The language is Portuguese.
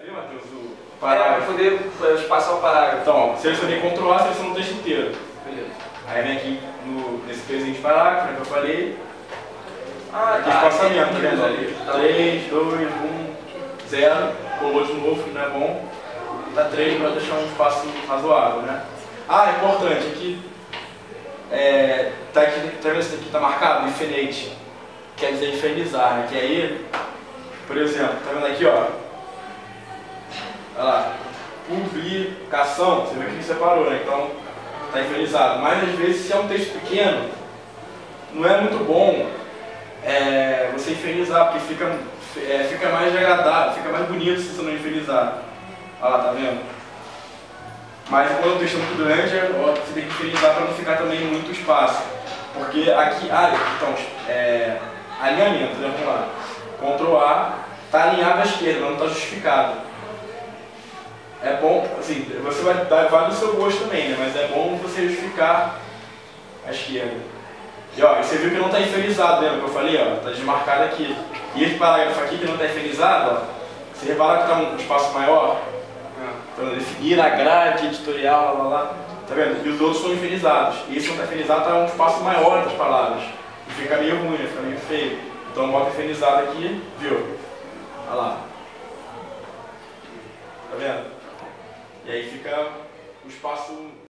ver, Matheus, o parágrafo? Para poder passar o parágrafo. Então, selecionei Ctrl A, seleciono o texto inteiro. Beleza. Aí vem aqui nesse pezinho de parágrafo, né, que eu falei. Ah, Aqui espaçamento, tá ali. vendo ali? 3, 2, 1, 0. Colou de novo, que não é bom. Dá 3 para deixar um espaço razoável, né? Ah, importante, aqui. Tá vendo isso aqui, tá marcado? Infinite. Quer dizer infernizar, né? Que aí, por exemplo, tá vendo aqui, ó? Olha lá. Publicação, você vê que separou, né? Então, tá infernizado. Mas às vezes, se é um texto pequeno, não é muito bom você infernizar, porque fica mais agradável, fica mais bonito se você não infernizar. Olha lá, tá vendo? Mas quando o texto é muito grande, você tem que infernizar para não ficar também muito espaço. Porque aqui, então, alinhamento, né? Vamos lá. Ctrl A, está alinhado à esquerda, não está justificado. É bom, assim, você vai do seu gosto também, né? Mas é bom você justificar à esquerda. E ó, você viu que não está infernizado, lembra que eu falei? Está desmarcado aqui. E esse parágrafo aqui que não está infernizado, ó, você repara que está um espaço maior? Então, definir a grade editorial, lá, lá, lá. Tá vendo? E os outros são infinizados. E esse não está infinizado, está um espaço maior das palavras. E fica meio ruim, fica meio feio. Então bota infinizado aqui, viu? Olha lá. Tá vendo? E aí fica o espaço